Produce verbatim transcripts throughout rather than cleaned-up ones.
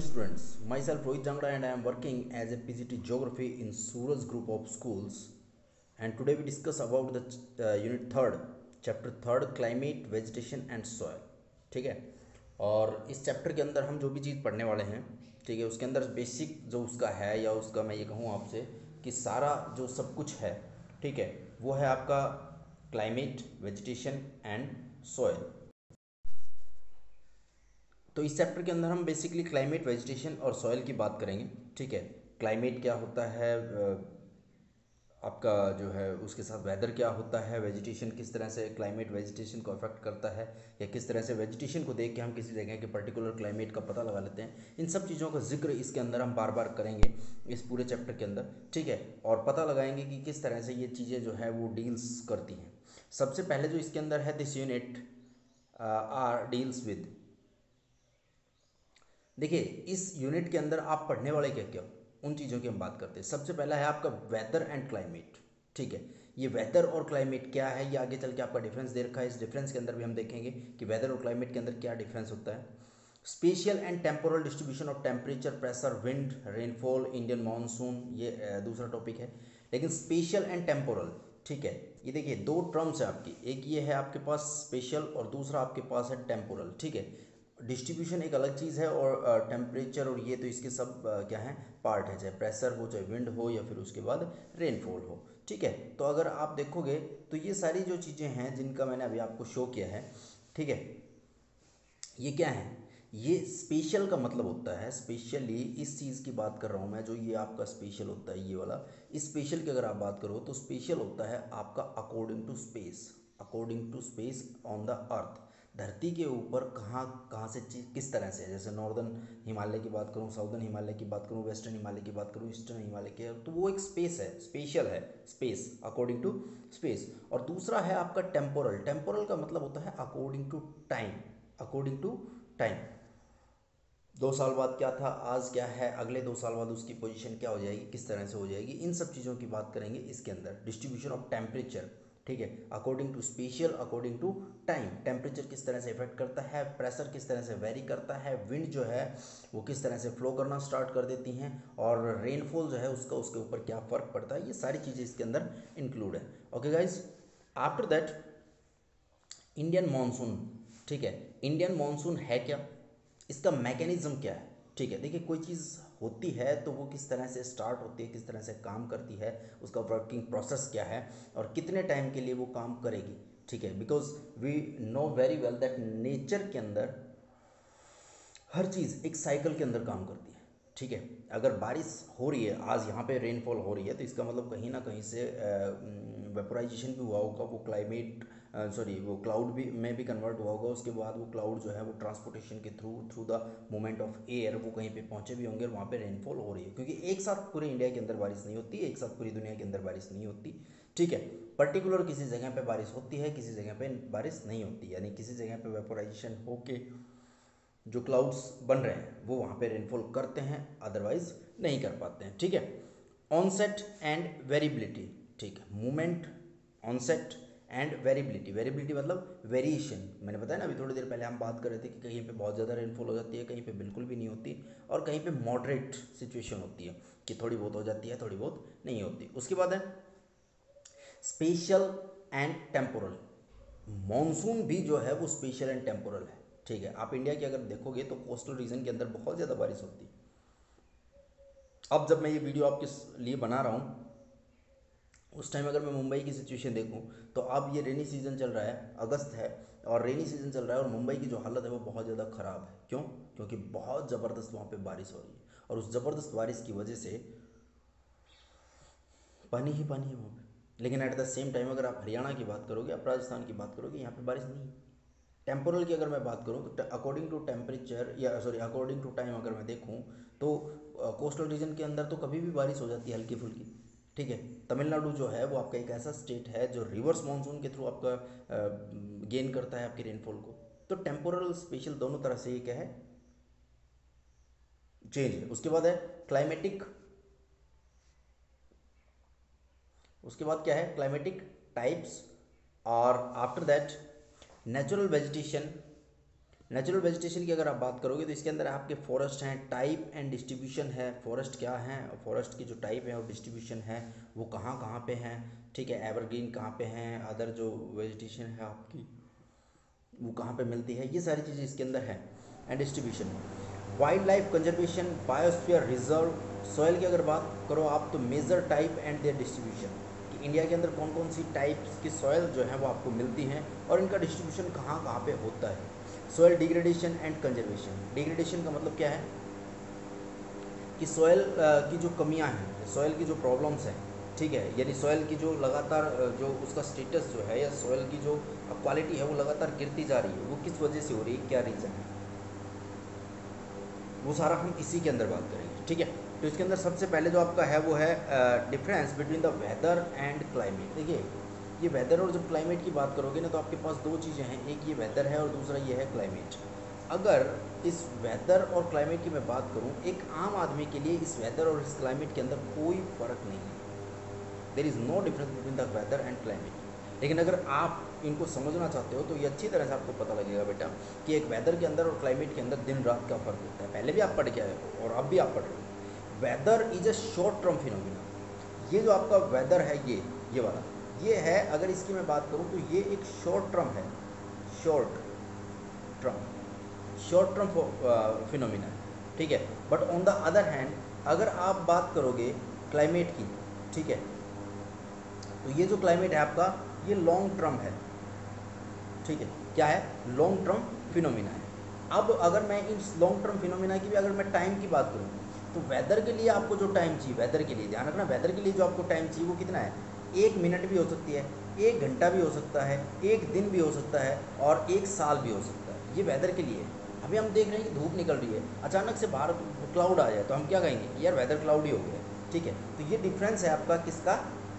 students, myself Rohit Jangra and I am working as a P G T Geography in Suraj Group of Schools, and today we discuss about the uh, unit third, chapter third, climate, vegetation and soil. ठीक है, और इस chapter के अंदर हम जो भी चीज़ पढ़ने वाले हैं, ठीक है, उसके अंदर बेसिक जो उसका है या उसका मैं ये कहूँ आपसे कि सारा जो सब कुछ है, ठीक है, वो है आपका क्लाइमेट, वेजिटेशन एंड सॉयल। तो इस चैप्टर के अंदर हम बेसिकली क्लाइमेट, वेजिटेशन और सॉइल की बात करेंगे। ठीक है, क्लाइमेट क्या होता है, आपका जो है उसके साथ वेदर क्या होता है, वेजिटेशन किस तरह से क्लाइमेट वेजिटेशन को अफेक्ट करता है, या किस तरह से वेजिटेशन को देख के हम किसी जगह के पर्टिकुलर क्लाइमेट का पता लगा लेते हैं। इन सब चीज़ों का जिक्र इसके अंदर हम बार बार करेंगे इस पूरे चैप्टर के अंदर। ठीक है, और पता लगाएंगे कि किस तरह से ये चीज़ें जो है वो डील्स करती हैं। सबसे पहले जो इसके अंदर है, this unit are deals with, देखिए इस यूनिट के अंदर आप पढ़ने वाले क्या क्या उन चीज़ों की हम बात करते हैं। सबसे पहला है आपका वेदर एंड क्लाइमेट। ठीक है, ये वेदर और क्लाइमेट क्या है, ये आगे चल के आपका डिफरेंस दे रखा है। इस डिफरेंस के अंदर भी हम देखेंगे कि वेदर और क्लाइमेट के अंदर क्या डिफरेंस होता है। Spatial and temporal distribution of temperature, pressure, wind, rainfall, Indian monsoon, ये दूसरा टॉपिक है। लेकिन स्पेशियल एंड टेम्पोरल, ठीक है, ये देखिए दो टर्म्स है आपकी, एक ये है आपके पास स्पेशल और दूसरा आपके पास है टेम्पोरल। ठीक है, डिस्ट्रीब्यूशन एक अलग चीज़ है और टेम्परेचर और ये तो इसके सब uh, क्या है, पार्ट है, चाहे प्रेशर हो, चाहे विंड हो, या फिर उसके बाद रेनफॉल हो। ठीक है, तो अगर आप देखोगे तो ये सारी जो चीज़ें हैं जिनका मैंने अभी आपको शो किया है, ठीक है, ये क्या है, ये स्पेशल का मतलब होता है, स्पेशली इस चीज़ की बात कर रहा हूँ मैं, जो ये आपका स्पेशल होता है ये वाला, इस स्पेशल की अगर आप बात करो तो स्पेशल होता है आपका according to space, according to space on the earth, धरती के ऊपर कहाँ कहाँ से चीज किस तरह से है। जैसे नॉर्दर्न हिमालय की बात करूँ, साउदर्न हिमालय की बात करूँ, वेस्टर्न हिमालय की बात करूँ, ईस्टर्न हिमालय की, तो वो एक स्पेस है, स्पेशल है, स्पेस, अकॉर्डिंग टू स्पेस। और दूसरा है आपका टेम्पोरल। टेम्पोरल का मतलब होता है according to time, according to time. दो साल बाद क्या था, आज क्या है, अगले दो साल बाद उसकी पोजीशन क्या हो जाएगी, किस तरह से हो जाएगी, इन सब चीज़ों की बात करेंगे इसके अंदर। डिस्ट्रीब्यूशन ऑफ टेम्परेचर, ठीक है, according to spatial, according to time, temperature किस तरह से इफेक्ट करता है, प्रेशर किस तरह से वेरी करता है, विंड जो है वो किस तरह से फ्लो करना स्टार्ट कर देती हैं, और रेनफॉल जो है उसका उसके ऊपर क्या फ़र्क पड़ता है, ये सारी चीज़ें इसके अंदर इंक्लूड है। Okay guys, after that Indian monsoon. ठीक है, इंडियन मानसून है क्या, इसका मैकेनिज्म क्या है। ठीक है, देखिए कोई चीज़ होती है तो वो किस तरह से स्टार्ट होती है, किस तरह से काम करती है, उसका वर्किंग प्रोसेस क्या है और कितने टाइम के लिए वो काम करेगी। ठीक है, because we know very well that nature के अंदर हर चीज़ एक साइकिल के अंदर काम करती है। ठीक है, अगर बारिश हो रही है, आज यहाँ पे रेनफॉल हो रही है, तो इसका मतलब कहीं ना कहीं से वेपोराइजेशन भी हुआ होगा, वो क्लाइमेट सॉरी वो क्लाउड भी में भी कन्वर्ट हुआ होगा, उसके बाद वो क्लाउड जो है वो ट्रांसपोर्टेशन के through through the movement of air वो कहीं पे पहुँचे भी होंगे और वहाँ पे रेनफॉल हो रही है। क्योंकि एक साथ पूरे इंडिया के अंदर बारिश नहीं होती, एक साथ पूरी दुनिया के अंदर बारिश नहीं होती। ठीक है, पर्टिकुलर किसी जगह पे बारिश होती है, किसी जगह पे बारिश नहीं होती, यानी किसी जगह पे वेपोराइजेशन होके जो क्लाउड्स बन रहे हैं वो वहाँ पे रेनफॉल करते हैं, अदरवाइज नहीं कर पाते हैं। ठीक है, ऑनसेट एंड वेरिएबिलिटी, ठीक है, movement, onset and variability, variability मतलब वेरिएशन। मैंने बताया ना अभी थोड़ी देर पहले हम बात कर रहे थे कि कहीं पे बहुत ज़्यादा रेनफॉल हो जाती है, कहीं पे बिल्कुल भी नहीं होती, और कहीं पे मॉडरेट सिचुएशन होती है कि थोड़ी बहुत हो जाती है, थोड़ी बहुत नहीं होती। उसके बाद है स्पेशल एंड टेम्पोरल। मॉनसून भी जो है वो स्पेशल एंड टेम्पोरल है। ठीक है, आप इंडिया की अगर देखोगे तो कोस्टल रीजन के अंदर बहुत ज़्यादा बारिश होती है। अब जब मैं ये वीडियो आपके लिए बना रहा हूँ, उस टाइम अगर मैं मुंबई की सिचुएशन देखूँ तो अब ये रेनी सीज़न चल रहा है, अगस्त है और रेनी सीज़न चल रहा है, और मुंबई की जो हालत है वो बहुत ज़्यादा ख़राब है। क्यों? क्योंकि बहुत ज़बरदस्त वहाँ पे बारिश हो रही है, और उस ज़बरदस्त बारिश की वजह से पानी ही पानी है वहाँ पे। लेकिन एट द सेम टाइम अगर आप हरियाणा की बात करोगे, आप राजस्थान की बात करोगे, यहाँ पे बारिश नहीं है। टेम्पोरल की अगर मैं बात करूँ तो अकॉर्डिंग टू टेम्परेचर या सॉरी अकॉर्डिंग टू टाइम अगर मैं देखूँ तो कोस्टल रीजन के अंदर तो कभी भी बारिश हो जाती है हल्की फुल्की। ठीक है, तमिलनाडु जो है वो आपका एक ऐसा स्टेट है जो रिवर्स मानसून के थ्रू आपका गेन करता है आपके रेनफॉल को। तो टेम्पोरल स्पेशल दोनों तरह से ये क्या है, चेंज है। उसके बाद है क्लाइमेटिक, उसके बाद क्या है क्लाइमेटिक टाइप्स, और after that natural vegetation, natural vegetation की अगर आप बात करोगे तो इसके अंदर आपके फॉरेस्ट हैं, टाइप एंड डिस्ट्रीब्यूशन है, फॉरेस्ट क्या है, फॉरेस्ट की जो टाइप है और डिस्ट्रीब्यूशन है वो कहाँ कहाँ पे हैं, ठीक है, एवरग्रीन कहाँ पे हैं, अदर जो वेजिटेशन है आपकी वो कहाँ पे मिलती है, ये सारी चीज़ें इसके अंदर है। And distribution, wildlife conservation, biosphere reserve, soil की अगर बात करो आप तो major type and their distribution, कि इंडिया के अंदर कौन कौन सी टाइप्स की सॉइल जो है वो आपको मिलती हैं और इनका डिस्ट्रीब्यूशन कहाँ कहाँ पे होता है। Soil degradation and conservation, degradation का मतलब क्या है कि सॉइल की जो कमियां हैं, सॉइल की जो प्रॉब्लम्स हैं, ठीक है, यानी सॉइल की जो लगातार जो उसका स्टेटस जो है या सॉइल की जो क्वालिटी है वो लगातार गिरती जा रही है, वो किस वजह से हो रही है, क्या रीज़न है, वो सारा हम इसी के अंदर बात करेंगे, ठीक है। तो इसके अंदर सबसे पहले जो आपका है वो है difference between the weather and climate. देखिए ये वेदर और जब क्लाइमेट की बात करोगे ना तो आपके पास दो चीज़ें हैं, एक ये वेदर है और दूसरा ये है क्लाइमेट। अगर इस वेदर और क्लाइमेट की मैं बात करूं, एक आम आदमी के लिए इस वेदर और इस क्लाइमेट के अंदर कोई फ़र्क नहीं है, there is no difference between the weather and climate. लेकिन अगर आप इनको समझना चाहते हो तो ये अच्छी तरह से आपको पता लगेगा बेटा कि एक वेदर के अंदर और क्लाइमेट के अंदर दिन रात का फ़र्क होता है। पहले भी आप पढ़ के आए हो और अब भी आप पढ़ रहे हो। Weather is a short term phenomena, ये जो आपका वेदर है ये ये वाला ये है, अगर इसकी मैं बात करूं तो ये एक शॉर्ट टर्म है, short term short term phenomena है, ठीक है। But on the other hand अगर आप बात करोगे क्लाइमेट की, ठीक है, तो ये जो क्लाइमेट है आपका ये लॉन्ग टर्म है, ठीक है, क्या है, लॉन्ग टर्म फिनोमिना है। अब अगर मैं इस लॉन्ग टर्म फिनोमिना की भी अगर मैं टाइम की बात करूँ तो वेदर के लिए आपको जो टाइम चाहिए, वेदर के लिए ध्यान रखना, वेदर के लिए जो आपको टाइम चाहिए वो कितना है, एक मिनट भी हो सकती है, एक घंटा भी हो सकता है, एक दिन भी हो सकता है और एक साल भी हो सकता है, ये वेदर के लिए है। अभी हम देख रहे हैं कि धूप निकल रही है, अचानक से बाहर क्लाउड आ जाए तो हम क्या कहेंगे, यार वेदर क्लाउडी हो गया, ठीक है। तो ये डिफरेंस है आपका किसका,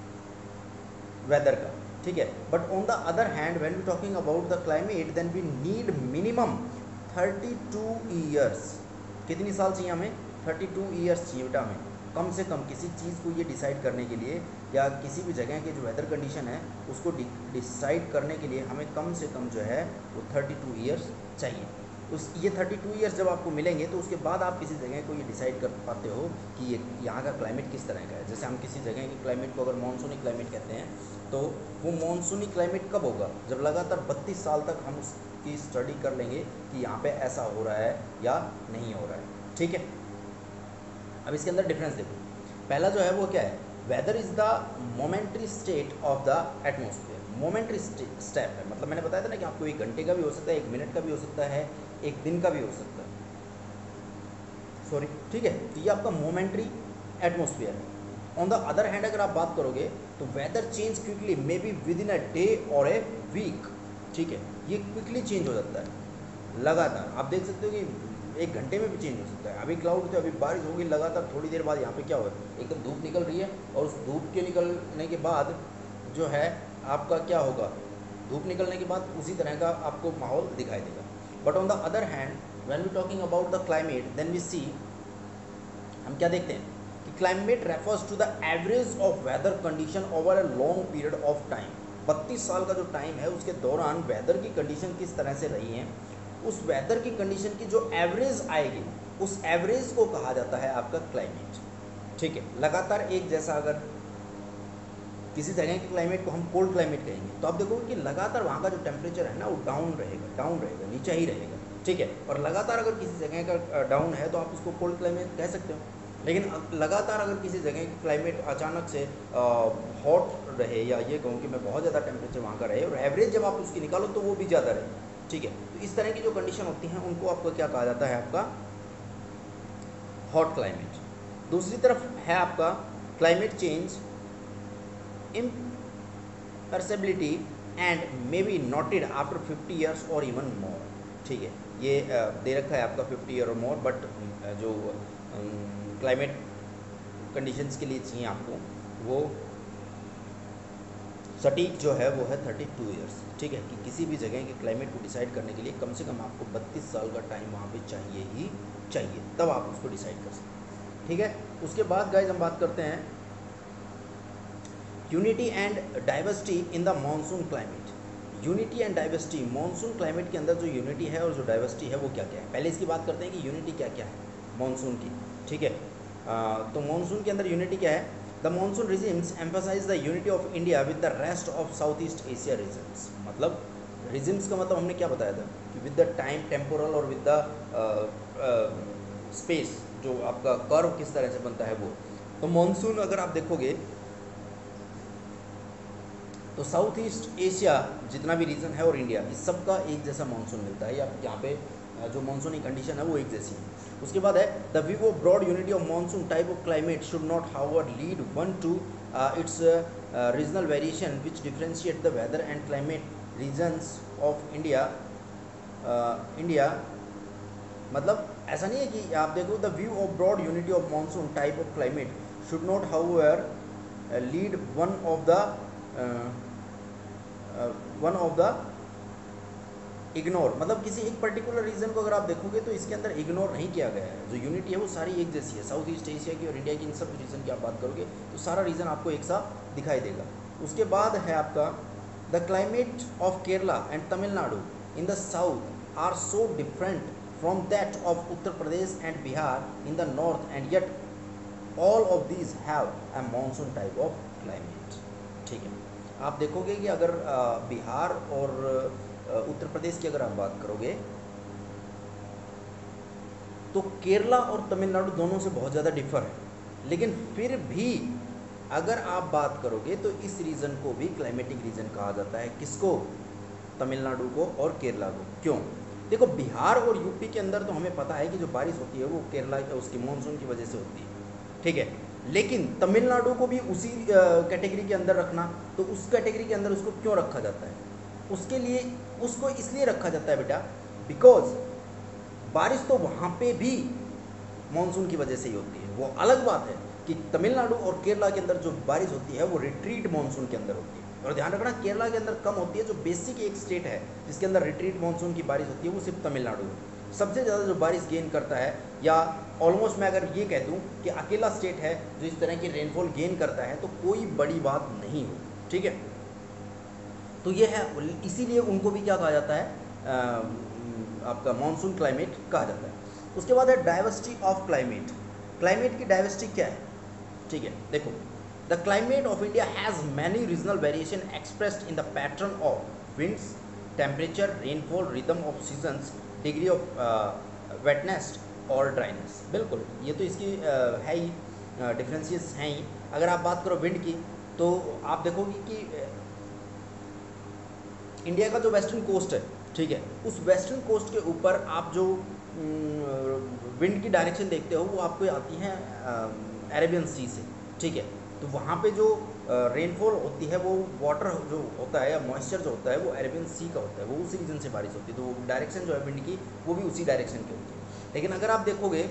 वेदर का, ठीक है। But on the other hand when we talking about the climate then we need minimum thirty two years, कितनी साल चाहिए हमें, थर्टी टू ईयर्स चाहिए बेटा हमें कम से कम किसी चीज़ को ये डिसाइड करने के लिए, या किसी भी जगह की जो वेदर कंडीशन है उसको डिसाइड करने के लिए हमें कम से कम जो है वो थर्टी टू ईयर्स चाहिए। उस ये थर्टी टू ईयर्स जब आपको मिलेंगे तो उसके बाद आप किसी जगह को ये डिसाइड कर पाते हो कि ये यहाँ का क्लाइमेट किस तरह का है। जैसे हम किसी जगह के क्लाइमेट को अगर मानसूनी क्लाइमेट कहते हैं तो वो मानसूनी क्लाइमेट कब होगा, जब लगातार बत्तीस साल तक हम उसकी स्टडी कर लेंगे कि यहाँ पे ऐसा हो रहा है या नहीं हो रहा है, ठीक है। अब इसके अंदर डिफरेंस देखो, पहला जो है वो क्या है, weather is the momentary state of the atmosphere. Momentary step है, मतलब मैंने बताया था ना कि आपको एक घंटे का भी हो सकता है, एक मिनट का भी हो सकता है, एक दिन का भी हो सकता है, सॉरी, ठीक है। तो ये आपका मोमेंट्री एटमोसफियर है। ऑन द अदर हैंड अगर आप बात करोगे तो weather change quickly, maybe within a day और ए वीक, ठीक है, ये क्विकली चेंज हो जाता है लगातार। आप देख सकते हो कि एक घंटे में भी चेंज हो सकता है, अभी क्लाउड थे, अभी बारिश होगी, लगातार थोड़ी देर बाद यहाँ पे क्या होगा, एकदम धूप निकल रही है और उस धूप के निकलने के बाद जो है आपका क्या होगा, धूप निकलने के बाद उसी तरह का आपको माहौल दिखाई देगा। But on the other hand when we talking about the climate then we see, हम क्या देखते हैं कि climate refers to the average of weather condition over a long period of time. बत्तीस साल का जो टाइम है उसके दौरान वेदर की कंडीशन किस तरह से रही है, उस वेदर की कंडीशन की जो एवरेज आएगी उस एवरेज को कहा जाता है आपका क्लाइमेट, ठीक है। लगातार एक जैसा अगर किसी जगह के क्लाइमेट को हम कोल्ड क्लाइमेट कहेंगे तो आप देखोगे कि लगातार वहाँ का जो टेम्परेचर है ना वो डाउन रहेगा, डाउन रहेगा, नीचे ही रहेगा, ठीक है। और लगातार अगर किसी जगह का डाउन है तो आप उसको कोल्ड क्लाइमेट कह सकते हो। लेकिन लगातार अगर किसी जगह की क्लाइमेट अचानक से हॉट रहे, या ये कहूँ कि मैं बहुत ज़्यादा टेम्परेचर वहाँ का रहे और एवरेज जब आप उसकी निकालो तो वो भी ज़्यादा रहे, ठीक है। तो इस तरह की जो कंडीशन होती हैं उनको आपको क्या कहा जाता है, आपका हॉट क्लाइमेट। दूसरी तरफ है आपका climate change imperceptibility and may be noted after fifty years or even more, ठीक है। ये दे रखा है आपका फिफ्टी ईयर और मोर, बट जो क्लाइमेट कंडीशंस के लिए चाहिए आपको वो सटीक जो है वो है थर्टी टू ईयर्स, ठीक है, कि किसी भी जगह के क्लाइमेट को डिसाइड करने के लिए कम से कम आपको बत्तीस साल का टाइम वहाँ पे चाहिए ही चाहिए, तब आप उसको डिसाइड कर सकते, ठीक है। उसके बाद गाइज हम बात करते हैं unity and diversity in the monsoon climate. Unity and diversity, monsoon climate के अंदर जो यूनिटी है और जो डाइवर्सिटी है वो क्या क्या है। पहले इसकी बात करते हैं कि यूनिटी क्या क्या है मानसून की, ठीक है। आ, तो मानसून के अंदर यूनिटी क्या है, the monsoon regimes emphasize the unity of India with the rest of South East Asia regions. मतलब रिजिम्स का मतलब हमने क्या बताया था कि विद द टाइम टेम्पोरल और विद द स्पेस, जो आपका कर्व किस तरह से बनता है वो। तो मानसून अगर आप देखोगे तो साउथ ईस्ट एशिया जितना भी रीजन है और इंडिया, इस सब का एक जैसा मानसून मिलता है, या यहाँ पे जो मानसूनी कंडीशन है वो एक जैसी है। उसके बाद है the view of broad unity of monsoon type of climate should not however lead one to its regional variation which differentiate the weather and climate regions of India. India मतलब ऐसा नहीं है कि आप देखो the view of broad unity of monsoon type of climate should not however lead one of the one of the ignore, मतलब किसी एक पर्टिकुलर रीजन को अगर आप देखोगे तो इसके अंदर इग्नोर नहीं किया गया है। जो यूनिटी है वो सारी एक जैसी है, साउथ ईस्ट एशिया की और इंडिया की, इन सब रीजन की आप बात करोगे तो सारा रीजन आपको एक सा दिखाई देगा। उसके बाद है आपका the climate of Kerala and Tamil Nadu in the south are so different from that of Uttar Pradesh and Bihar in the north and yet all of these have a monsoon type of climate, ठीक है। आप देखोगे कि अगर बिहार और उत्तर प्रदेश की अगर आप बात करोगे तो केरला और तमिलनाडु दोनों से बहुत ज़्यादा डिफर है, लेकिन फिर भी अगर आप बात करोगे तो इस रीजन को भी क्लाइमेटिक रीजन कहा जाता है। किसको? तमिलनाडु को और केरला को। क्यों? देखो बिहार और यूपी के अंदर तो हमें पता है कि जो बारिश होती है वो केरला उसकी मानसून की वजह से होती है, ठीक है। लेकिन तमिलनाडु को भी उसी कैटेगरी के अंदर रखना, तो उस कैटेगरी के अंदर उसको क्यों रखा जाता है? उसके लिए उसको इसलिए रखा जाता है बेटा बिकॉज बारिश तो वहाँ पे भी मानसून की वजह से ही होती है। वो अलग बात है कि तमिलनाडु और केरला के अंदर जो बारिश होती है वो रिट्रीट मानसून के अंदर होती है। और ध्यान रखना केरला के अंदर कम होती है, जो बेसिक एक स्टेट है जिसके अंदर रिट्रीट मानसून की बारिश होती है वो सिर्फ तमिलनाडु है। सबसे ज़्यादा जो बारिश गेन करता है, या ऑलमोस्ट मैं अगर ये कह दूँ कि अकेला स्टेट है जो इस तरह की रेनफॉल गेन करता है, तो कोई बड़ी बात नहीं हो, ठीक है। तो ये है, इसीलिए उनको भी क्या कहा जाता है, आ, आपका मानसून क्लाइमेट कहा जाता है। उसके बाद है डाइवर्सिटी ऑफ क्लाइमेट। क्लाइमेट की डाइवर्सिटी क्या है, ठीक है। देखो the climate of India has many regional variation expressed in the pattern of winds, temperature, rainfall, rhythm of seasons, degree of wetness और ड्राइनेस। बिल्कुल, ये तो इसकी uh, है ही, डिफरेंशियस हैं ही। अगर आप बात करो विंड की तो आप देखोगे कि इंडिया का जो वेस्टर्न कोस्ट है, ठीक है, उस वेस्टर्न कोस्ट के ऊपर आप जो विंड की डायरेक्शन देखते हो वो आपको आती है अरेबियन सी से, ठीक है। तो वहाँ पे जो रेनफॉल होती है वो वाटर जो होता है या मॉइस्चर जो होता है वो अरेबियन सी का होता है, वो उसी रीजन से बारिश होती है। तो वो डायरेक्शन जो है विंड की वो भी उसी डायरेक्शन की होती है। लेकिन अगर आप देखोगे,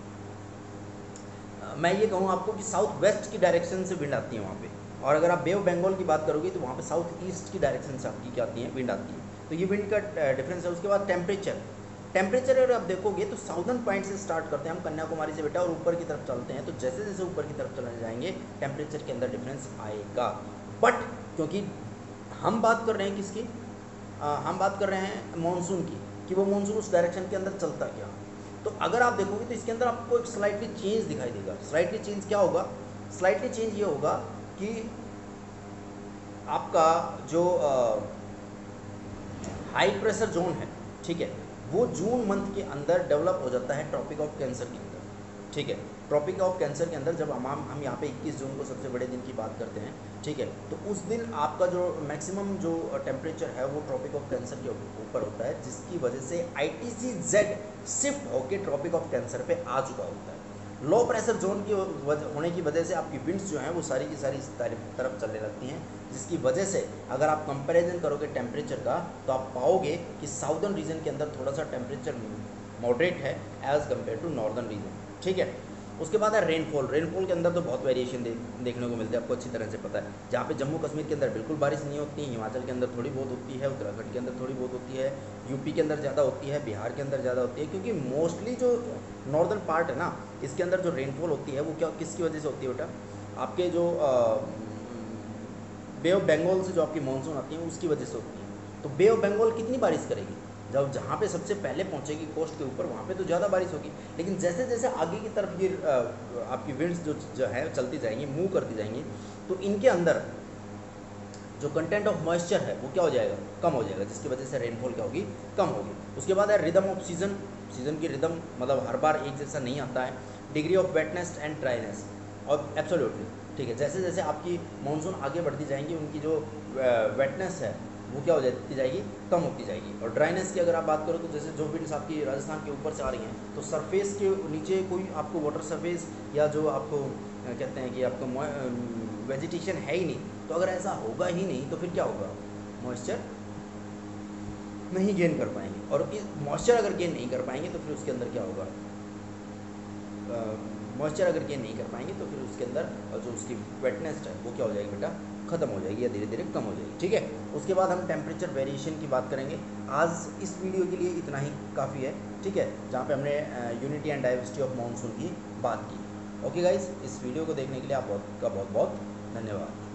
मैं ये कहूँ आपको कि साउथ वेस्ट की डायरेक्शन से विंड आती है वहाँ पे, और अगर आप बे ऑफ बंगाल की बात करोगे तो वहाँ पे साउथ ईस्ट की डायरेक्शन से आपकी क्या आती है, विंड आती है। तो ये विंड का डिफरेंस है। उसके बाद टेम्परेचर, टेम्परेचर अगर आप देखोगे तो साउदर्न पॉइंट से स्टार्ट करते हैं हम कन्याकुमारी से बेटा, और ऊपर की तरफ चलते हैं, तो जैसे जैसे ऊपर की तरफ चले जाएंगे टेम्परेचर के अंदर डिफरेंस आएगा। बट क्योंकि हम बात कर रहे हैं किसकी, आ, हम बात कर रहे हैं मानसून की, कि वो मानसून उस डायरेक्शन के अंदर चलता क्या। तो अगर आप देखोगे तो इसके अंदर आपको एक स्लाइटली चेंज दिखाई देगा। स्लाइटली चेंज क्या होगा? स्लाइटली चेंज ये होगा कि आपका जो हाई प्रेशर जोन है, ठीक है, वो जून मंथ के अंदर डेवलप हो जाता है ट्रॉपिक ऑफ कैंसर के अंदर, ठीक है। ट्रॉपिक ऑफ कैंसर के अंदर जब हम हम यहाँ पे इक्कीस जून को सबसे बड़े दिन की बात करते हैं, ठीक है, तो उस दिन आपका जो मैक्सिमम जो टेम्परेचर है वो ट्रॉपिक ऑफ कैंसर के ऊपर होता है, जिसकी वजह से I T C Z shift होकर ट्रॉपिक ऑफ कैंसर पे आ चुका होता है। लो प्रेशर जोन की होने की वजह से आपकी विंड्स जो हैं वो सारी की सारी इस तरफ चलने लगती हैं, जिसकी वजह से अगर आप कंपैरिजन करोगे टेम्परेचर का तो आप पाओगे कि साउदर्न रीजन के अंदर थोड़ा सा टेम्परेचर मॉडरेट है as compare to northern region, ठीक है। उसके बाद है रेनफॉल। रेनफॉल के अंदर तो बहुत वेरिएशन दे, देखने को मिलते हैं, आपको अच्छी तरह से पता है। जहाँ पे जम्मू कश्मीर के अंदर बिल्कुल बारिश नहीं होती, हिमाचल के अंदर थोड़ी बहुत होती है, उत्तराखंड के अंदर थोड़ी बहुत होती है, यूपी के अंदर ज़्यादा होती है, बिहार के अंदर ज़्यादा होती है, क्योंकि मोस्टली जो नॉर्दर्न पार्ट है ना, इसके अंदर जो रेनफॉल होती है वो क्या किसकी वजह से होती है बेटा? आपके जो बे ऑफ बंगाल से जो आपकी मानसून आती है उसकी वजह से होती है, तो बे ऑफ बंगाल कितनी बारिश करेगी, जब जहाँ पे सबसे पहले पहुँचेगी कोस्ट के ऊपर वहाँ पे तो ज़्यादा बारिश होगी। लेकिन जैसे जैसे आगे की तरफ ये आपकी विंड्स जो जो है चलती जाएंगी, मूव करती जाएंगी, तो इनके अंदर जो कंटेंट ऑफ मॉइस्चर है वो क्या हो जाएगा, कम हो जाएगा, जिसकी वजह से रेनफॉल क्या होगी, कम होगी। उसके बाद है रिदम ऑफ सीजन, सीजन की रिदम मतलब हर बार एक जैसा नहीं आता है। Degree of wetness and dryness और एब्सोल्युटली, ठीक है, जैसे जैसे आपकी मानसून आगे बढ़ती जाएंगी उनकी जो वेटनेस है वो क्या हो जाती जाएगी, कम होती जाएगी। और ड्राइनेस की अगर आप बात करो तो जैसे जो विंड्स आपकी राजस्थान के ऊपर से आ रही हैं तो सरफेस के नीचे कोई आपको वाटर सरफेस या जो आपको कहते हैं कि आपको वेजिटेशन है ही नहीं, तो अगर ऐसा होगा ही नहीं तो फिर क्या होगा, मॉइस्चर नहीं गेन कर पाएंगे। और मॉइस्चर अगर गेन नहीं कर पाएंगे तो फिर उसके अंदर क्या होगा, मॉइस्चर अगर गेन नहीं कर पाएंगे तो फिर उसके अंदर जो उसकी वेटनेस है वो क्या हो जाएगी बेटा, ख़त्म हो जाएगी या धीरे धीरे कम हो जाएगी। ठीक है, उसके बाद हम टेम्परेचर वेरिएशन की बात करेंगे। आज इस वीडियो के लिए इतना ही काफ़ी है, ठीक है, जहाँ पे हमने unity and diversity of monsoon की बात की। ओके गाइज, इस वीडियो को देखने के लिए आप बहुत का बहुत बहुत धन्यवाद।